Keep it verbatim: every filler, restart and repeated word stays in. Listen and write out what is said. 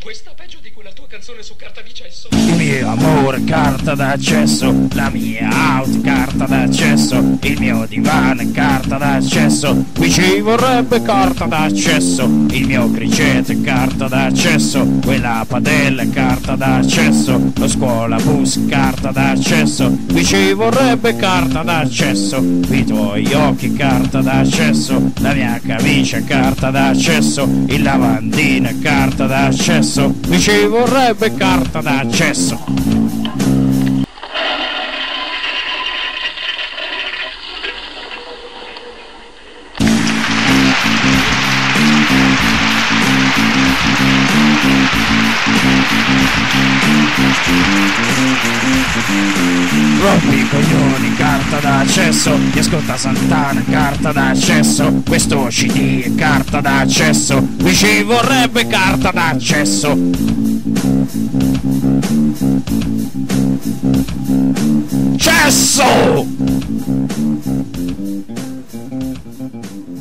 Questa peggio di quella tua canzone su carta di cesso. Il mio amore carta d'accesso, la mia auto carta d'accesso, il mio divano carta d'accesso, qui ci vorrebbe carta d'accesso, il mio criceto carta d'accesso, quella padella carta d'accesso, lo scuola bus carta d'accesso, qui ci vorrebbe carta d'accesso, i tuoi occhi carta d'accesso, la mia camicia carta d'accesso, il lavandino carta d'accesso, mi ci vorrebbe carta d'accesso. Rompi i coglioni, carta d'accesso, ti ascolta Santana, carta d'accesso, questo C D è carta d'accesso, mi ci vorrebbe carta d'accesso. Cesso!